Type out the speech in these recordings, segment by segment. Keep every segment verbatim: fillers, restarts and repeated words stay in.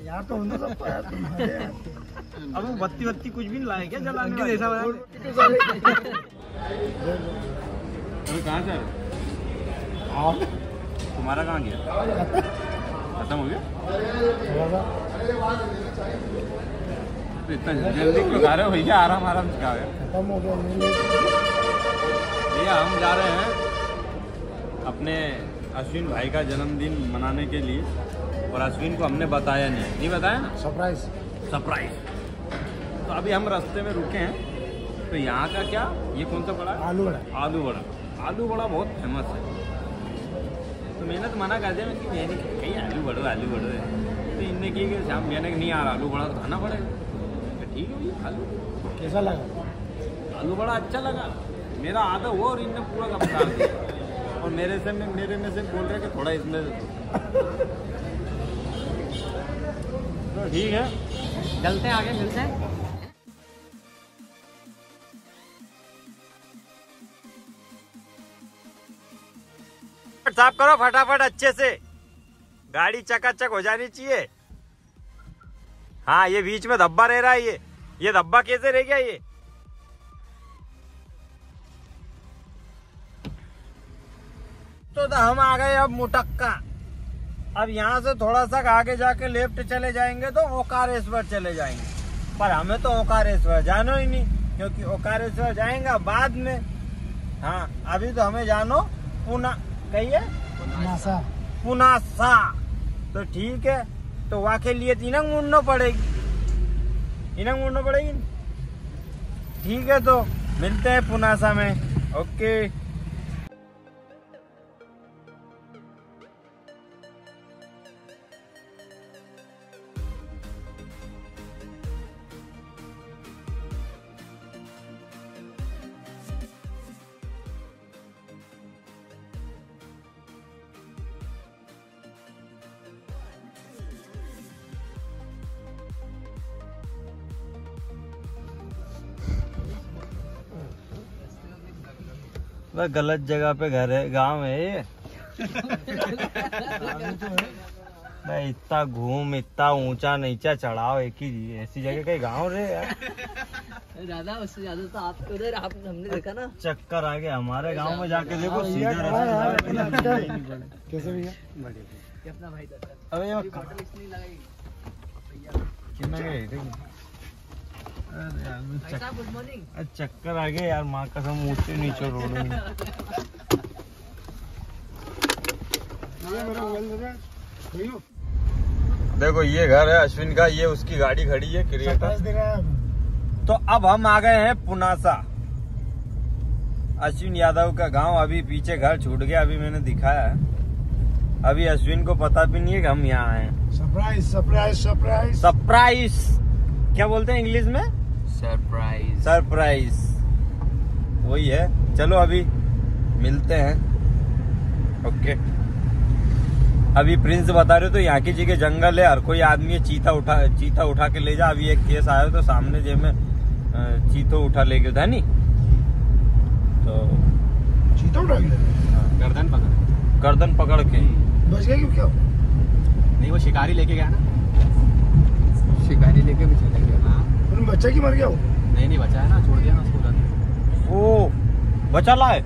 यार तो उन्होंने सब यार अब वो बत्ती बत्ती कुछ भी नहीं लाए क्या जलाने वाले? ऐसा कहाँ से तुम्हारा कहाँ गया? खत्म हो गया? तो इतना जल्दी क्यों खा रहे हो भैया? आराम आराम से खा रहे हो। खत्म हो गया भैया हम जा रहे हैं अपने अश्विन भाई का जन्मदिन मनाने के लिए, और अश्विन को हमने बताया नहीं नहीं बताया ना, सरप्राइज सरप्राइज। तो अभी हम रास्ते में रुके हैं, तो यहाँ का क्या, ये कौन सा बड़ा? आलू बड़ा। आलू बड़ा। आलू बड़ा बहुत फेमस है। तो मैंने तो मना कर दिया, मैंने कि मैंने कहीं आलू बड़ो आलू बड़ो है। तो इनने की कि शाम मैंने नहीं आ रहा, आलू बड़ा तो खाना पड़ेगा। ठीक है भैया आलू। कैसा लगा? आलू बड़ा अच्छा लगा। मेरा आधा वो और इनने पूरा कम डाल दिया, और मेरे से में मेरे में से बोल रहे कि थोड़ा इसमें। तो ठीक है, चलते हैं आगे, मिलते हैं। साफ करो फटाफट अच्छे से, गाड़ी चकाचक हो जानी चाहिए। हाँ ये बीच में धब्बा रह रहा है, ये ये धब्बा कैसे रह गया ये? तो हम आ गए अब मुटक्का। अब यहाँ से थोड़ा सा आगे जाके लेफ्ट चले जाएंगे तो ओकारेश्वर चले जाएंगे, पर हमें तो ओकारेश्वर जानो ही नहीं, क्योंकि ओकारेश्वर जाएंगे बाद में। हाँ अभी तो हमें जानो पुना कहिए पुनासा पुनासा। तो ठीक है, तो वहाँ के लिए इनंग मुड़ना पड़ेगी, इनंग मुड़ना पड़ेगी। ठीक है तो मिलते हैं पुनासा में। ओके गलत जगह पे घर है, गांव है ये। मैं इतना घूम, इतना ऊंचा नीचा चढ़ाओ, एक ही ऐसी जगह कहीं गांव रे यार। दादा उससे ज्यादा तो आप उधर आप हमने देखा ना, चक्कर आ गया हमारे गांव में जाके देखो सीधा कैसे भैया? अपना भाई दादा अबे गुड मॉर्निंग। चक्कर आ गया यार, माँ कसम ऊंचे नीचे रोड में। देखो ये घर है अश्विन का, ये उसकी गाड़ी खड़ी है क्रिएटर। तो अब हम आ गए हैं पुनासा, अश्विन यादव का गांव। अभी पीछे घर छूट गया, अभी मैंने दिखाया है। अभी अश्विन को पता भी नहीं है कि हम यहाँ आए हैं। सरप्राइज सरप्राइज सरप्राइज सरप्राइज क्या बोलते हैं इंग्लिश में? सरप्राइज सरप्राइज वही है। चलो अभी मिलते हैं। ओके अभी प्रिंस बता रहे हो तो यहाँ की जगह जंगल है, हर कोई आदमी चीता उठा चीता उठा के ले जा। अभी एक केस आया तो सामने जेब में चीतो उठा ले गया था नहीं, तो चीता उठा के गर्दन पकड़ गर्दन पकड़ के बच गया क्यों? क्या नहीं, वो शिकारी लेके गया ना, शिकारी लेके भी चले गया। उन बच्चा की मर गया वो? नहीं नहीं बचा है ना, छोड़ दिया ना उसको उधर। ओ बचा लाए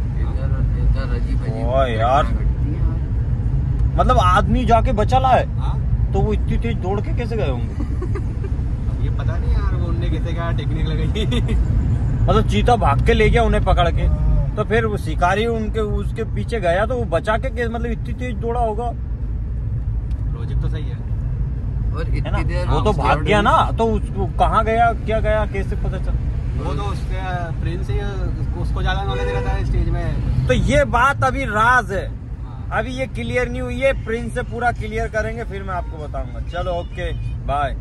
ओ यार, मतलब आदमी जाके बचा लाए तो वो इतनी तेज दौड़ के कैसे गए होंगे? अब ये पता नहीं यार, वो उनने कैसे क्या टेक्निक लगाई। मतलब चीता भाग के ले गया उन्हें पकड़ के, तो फिर वो शिकारी उनके उसके पीछे गया तो वो बचा के कैसे, मतलब इतनी तेज दौड़ा होगा। लॉजिक तो सही है, और है ना? वो तो भाग गया ना, तो उसको कहाँ गया क्या गया कैसे पता चल? वो तो उसके प्रिंस ही उसको ज्यादा नॉलेज रहता है स्टेज में। तो ये बात अभी राज है, अभी ये क्लियर नहीं हुई है। प्रिंस से पूरा क्लियर करेंगे फिर मैं आपको बताऊंगा। चलो ओके बाय।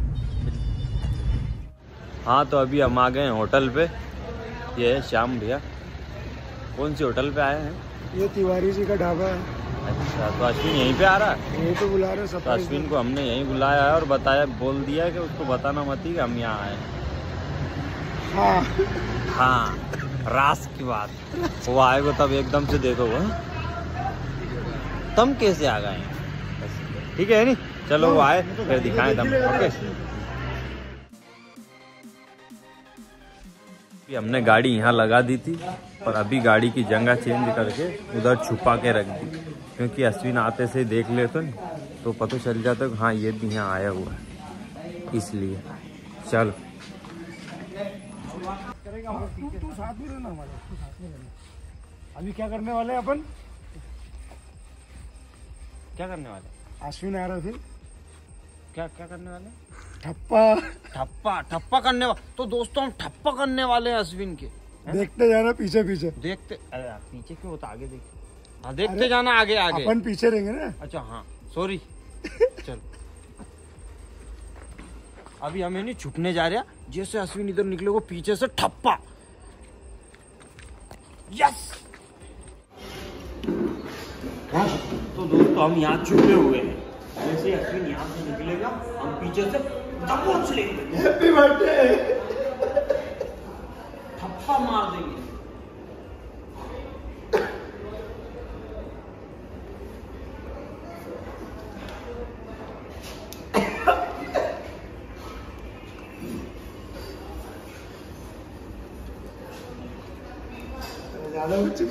हाँ तो अभी हम आ गए हैं होटल पे, ये है श्याम भैया। कौन सी होटल पे आए हैं? ये तिवारी जी का ढाबा है। अच्छा तो अश्विन यहीं पे आ रहा है? यही तो बुला रहे सब। तो अश्विन को हमने यहीं बुलाया है और बताया बोल दिया है कि उसको बताना मत ही कि हम यहाँ आए हैं। हाँ हाँ रास की बात, वो आएगा तब एकदम से देखो वो तुम कैसे आ गए। ठीक है नहीं? चलो वो आए फिर दिखाएं दम। ओके, हमने गाड़ी यहाँ लगा दी थी और अभी गाड़ी की जगह चेंज करके उधर छुपा के रख दी, क्योंकि अश्विन आते से देख ले तो तो पता चल जाता है हाँ ये भी यहाँ आया हुआ है, इसलिए। चलो तू तू साथ में रहना हमारे, तू साथ में रहना। अभी क्या करने वाले हैं अपन? क्या करने वाले? अश्विन आ रहा फिर क्या क्या करने वाले? ठप्पा ठप्पा ठप्पा करने वाले। तो दोस्तों हम ठप्पा करने वाले हैं अश्विन के। देखते जाना पीछे पीछे। देखते, अरे यार पीछे क्यों होता, आगे देखते। हाँ देखते जाना आगे आगे। अपन पीछे रहेंगे ना। अच्छा हाँ सॉरी। चल अभी हमें नहीं छुपने जा रहा, जैसे अश्विन इधर निकले वो पीछे से ठप्पा। यस। तो दोस्तों हम यहाँ छुपे हुए हैं, जैसे अश्विन यहाँ से निकलेगा हम पीछे से दबोच लेंगे। Happy birthday. ठप्पा मार देंगे। ज्यादा कुछ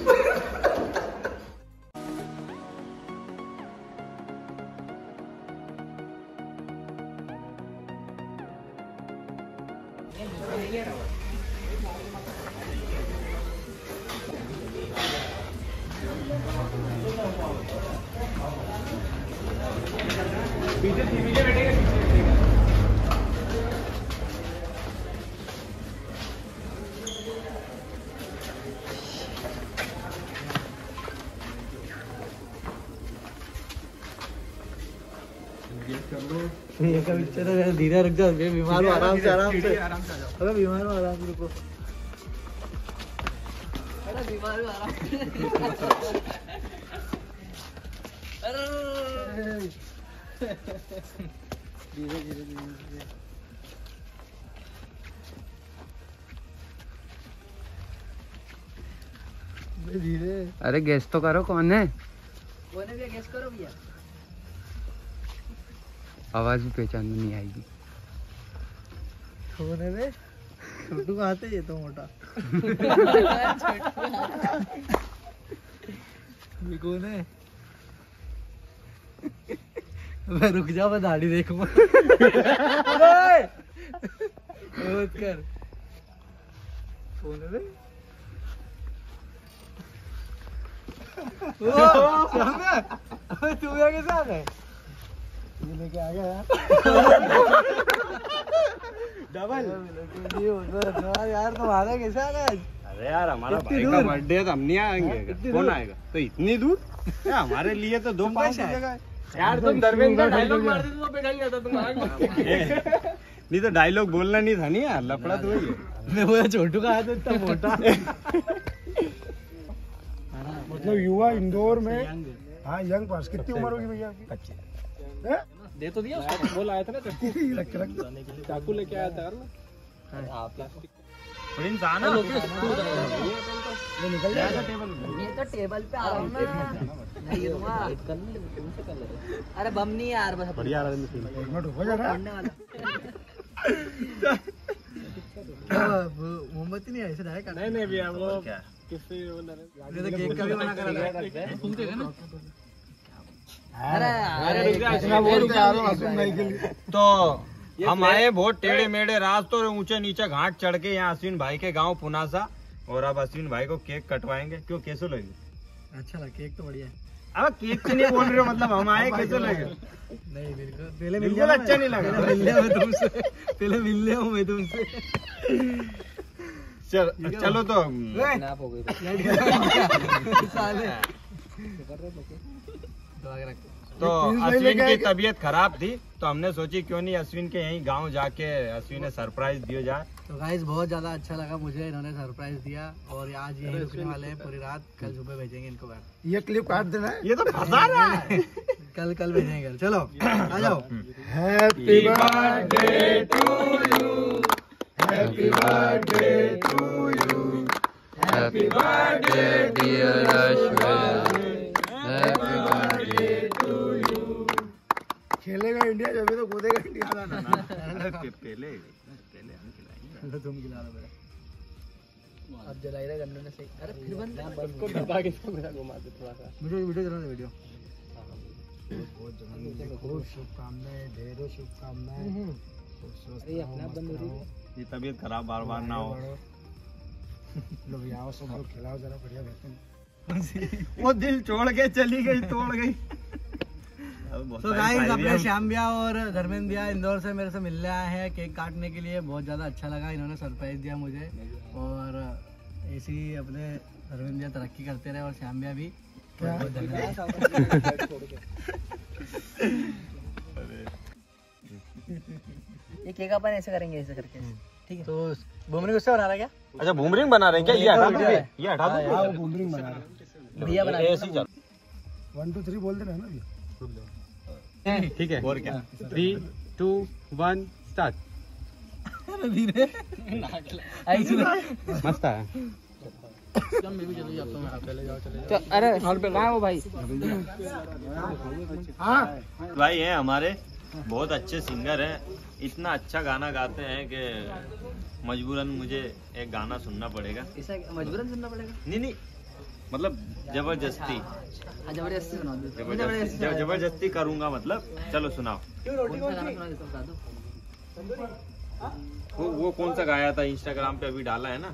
धीरे रुक जाओ, बीमार हो, आराम से आराम से आराम से आ जाओ। अरे बीमार हो, आराम से रुको। अरे बीमार हो, आराम से। अरे धीरे धीरे धीरे धीरे। अरे गेस तो करो कौन है? कौन है भैया, गेस करो भैया। आवाज भी पहचान में नहीं आएगी। कौन है बे? छोटू कहाँ थे? ये तो मोटा। ये कौन है? मैं रुक जा, मैं दाढ़ी देखूंगा। मत कर। कौन है बे? ओ, सामने। अबे तू यहाँ कैसे आ गए? ये लेके आ गया यार। डबल यार, तुम्हारा कैसा आ गया? अरे यार हमारा कितनी भाई दूर? का बर्थडे है तो हम नहीं हाँ, आएंगे, कितनी कौन दूर? आएगा? तो इतनी दूर यार, हमारे लिए तो दो पाँच की कैसा है? जगह है। यार तुम धर्मेंद्र का डायलॉग मार देते तो बैठा गया था तुम। नहीं तो डायलॉग बोलना नहीं था नहीं यार, लफड़ा तो वही है। मैं बोला छोटू का हाथ इतना मोटा। मतलब युवा इंदौर में, हाँ यंग पास। कितनी उम्र होगी भैया आपकी? पच्चीस। दे तो दिया उसको, बोल आया था ना रख रख चाकू लेके आया था प्रिंस आना। ये निकल जाएगा। ये तो टेबल पे आ रहा हूँ ना। नहीं दूंगा। अरे बम नहीं है यार, बस बढ़िया एक मिनट रुको जरा। पढ़ने वाला। मोमबत्ती नहीं है, ऐसे डायरेक्ट। नहीं नहीं भैया वो किससे ये तो केक का भी मना करा था। अरे कितना बोलते आ रहा हूँ अश्विन भाई के लिए। तो हम आए बहुत टेढ़े मेढ़े रास्ते और ऊंचे नीचे घाट चढ़ के यहाँ अश्विन भाई के गांव पुनासा, और अब अश्विन भाई को केक कटवाएंगे। क्यों, कैसे लगे? अच्छा लगा, केक तो बढ़िया है। अब केक से नहीं बोल रहे हो, मतलब हम आए कैसे लगे? नहीं बिल्कुल, पहले मिल बिल्कुल लिया अच्छा नहीं लगा। पहले मिल लिया मैं तुमसे, पहले मिल लिया हूँ मैं तुमसे। चल चलो तो स्नैप हो गई साले। तो अश्विन की तबीयत खराब थी तो हमने सोची क्यों नहीं अश्विन के यहीं गांव जाके अश्विन ने सरप्राइज दिया जाए। तो गाइस बहुत ज्यादा अच्छा लगा मुझे, इन्होंने सरप्राइज दिया और आज यहीं रुकने वाले हैं पूरी रात। कल सुबह भेजेंगे इनको घर। ये क्लिप काट देना है। ये तो फंसा रहा है। कल कल भेजेंगे घर। चलो आ जाओ। Happy birthday to you, happy birthday to you, happy birthday dear Ashwin, happy birthday खेलेगा इंडिया जब तो कूदेगा इंडिया ना ना पहले पहले हम खिलाएंगे। तुम खिला दो मेरा। अब जलाई रहे गन्नों ने सही। अरे फिर बंद उसको दबा के इसको मेरा घुमा दे थोड़ा सा। वीडियो वीडियो चला वीडियो। बहुत जन्मदिन खूब शुभकामनाएं, ढेरों शुभकामनाएं। अरे अपना बंद हो रही है। ये तबीयत खराब बार बार ना हो। लो भैया आओ सब लोग खिलाओ जरा बढ़िया बेहतरीन। वो दिल छोड़ के चली गई, तोड़ गई। तो गाइस अपने श्याम भैया और धर्मेंद्र भैया इंदौर से मेरे से मिलने आए हैं केक काटने के लिए। बहुत ज़्यादा अच्छा लगा, इन्होंने सरप्राइज दिया मुझे। और ऐसे ही अपने धर्मेंद्र भैया तरक्की करते रहे और श्याम भैया भी। बहुत धन्यवाद। ये केक अपन ऐसे करेंगे, ऐसे करके ठीक है। तो बुमरिंग उससे बना रहा क्या? अच्छा बूमरिंग बना रहे हैं क्या? ये हटा दो, ये हटा दो। हाँ वो बूमरिंग बना रहे भैया बना ऐसे ही चल। वन टू थ्री बोलते रहे ना भैया। ठीक है, और क्या? Three two one start. धीरे मस्त है। तो अरे हॉल पे कहाँ है वो भाई? हाँ भाई हैं हमारे, बहुत अच्छे सिंगर हैं, इतना अच्छा गाना गाते हैं कि मजबूरन मुझे एक गाना सुनना पड़ेगा। ऐसा मजबूरन सुनना पड़ेगा? नहीं नहीं मतलब जबरदस्ती हाँ जबरदस्ती सुना दो। जबरदस्ती जब- जबरदस्ती करूंगा मतलब। चलो सुनाओ। कौन सा गाना सुना दो, बता दो। वो वो कौन सा गाया था? इंस्टाग्राम पे अभी डाला है ना।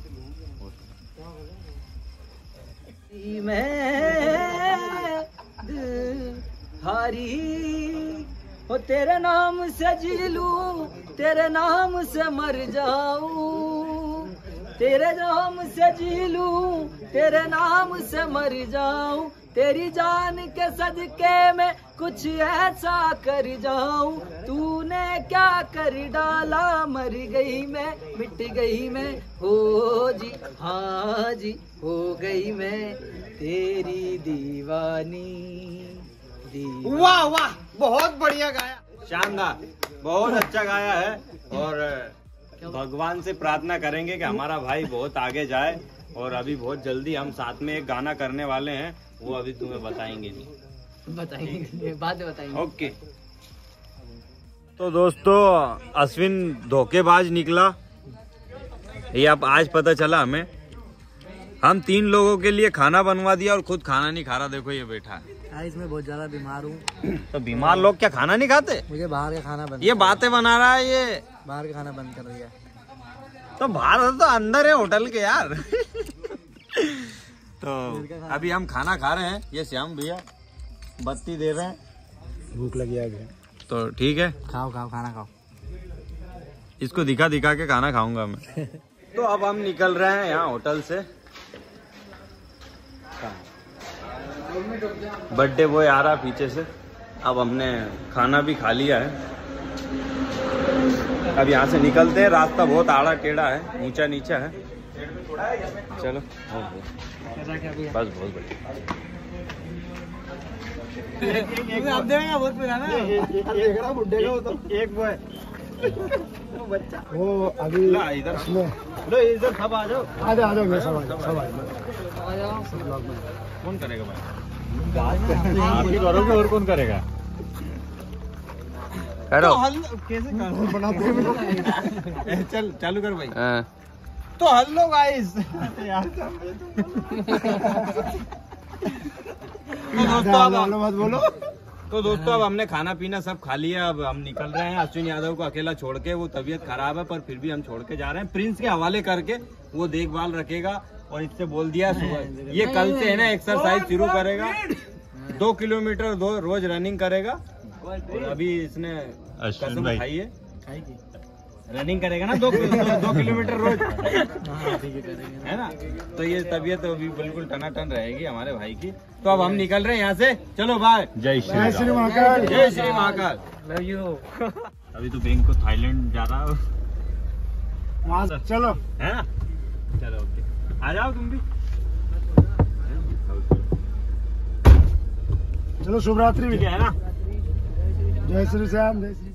मैं हारी हो तेरे नाम से जी लूं, तेरे नाम से मर जाऊं, तेरे नाम से जी लूं, तेरे नाम से मर जाऊं, तेरी जान के सदके में कुछ ऐसा कर जाऊं। तूने क्या कर डाला, मर गई मैं, मिट गई मैं, हो जी हाँ जी हो गई मैं तेरी दीवानी। दीवानी। वाह वाह, बहुत बढ़िया गाया, शानदार, बहुत अच्छा गाया है। और भगवान से प्रार्थना करेंगे कि हमारा भाई बहुत आगे जाए। और अभी बहुत जल्दी हम साथ में एक गाना करने वाले हैं, वो अभी तुम्हें बताएंगे नहीं। बताएंगे, बाद में बताएंगे। ओके। तो दोस्तों अश्विन धोखेबाज निकला, ये अब आज पता चला हमें। हम तीन लोगों के लिए खाना बनवा दिया और खुद खाना नहीं खा रहा। देखो ये बैठा है। गाइस मैं बहुत ज्यादा बीमार हूँ। तो बीमार लोग क्या खाना नहीं खाते? मुझे बाहर का खाना बंद, ये बातें बना रहा है ये। बाहर का खाना बंद कर दिया। तो बाहर तो अंदर है होटल के यार। तो अभी हम खाना खा रहे हैं, ये श्याम भैया बत्ती दे रहे हैं। भूख लगी आ गया। तो ठीक है, खाओ खाओ खाना खाओ। इसको दिखा दिखा के खाना खाऊंगा मैं। तो अब हम निकल रहे हैं यहाँ होटल से। बर्थडे बॉय आ रहा पीछे से। अब हमने खाना भी खा लिया है, अब यहाँ से निकलते हैं। रास्ता बहुत आड़ा टेढ़ा है, ऊंचा नीचा है। चलो बस, बहुत बढ़िया। आप देगा बहुत पुराना है। बुड्ढे का वो तो एक बॉय वो अभी इधर इसमें लो, इधर सब आ जाओ। आ जाओ आ जाओ सब आ जाओ सब आ जाओ। कौन करेगा भाई? आप ही करोगे, और कौन करेगा? करो। कैसे करो? बनाते हैं। चल चालू कर भाई। हाँ। तो हेलो गाइस। तो दोस्तों अब बोलो मत बोलो। तो दोस्तों अब हमने खाना पीना सब खा लिया। अब हम निकल रहे हैं अश्विन यादव को अकेला छोड़ के। वो तबीयत खराब है पर फिर भी हम छोड़ के जा रहे हैं। प्रिंस के हवाले करके वो देखभाल रखेगा। और इससे बोल दिया सुबह ये कल से है ना एक्सरसाइज शुरू करेगा। दो किलोमीटर दो रोज रनिंग करेगा। और अभी इसने कसम खाई है, रनिंग करेगा ना दो दो, दो किलोमीटर रोज, है ना। तो ये तबीयत अभी बिल्कुल टनाटन रहेगी हमारे भाई की। तो अब हम निकल रहे हैं यहाँ से। चलो बाय। जय जय श्री महाकाल। जय श्री महाकाल। Love you. अभी तो बैंक को थाईलैंड जा रहा है वहाँ से चलो। है ना। चलो ओके, आ जाओ तुम भी। चलो शुभ रात्रि। ठीक है ना। जय श्री श्याम। जय श्री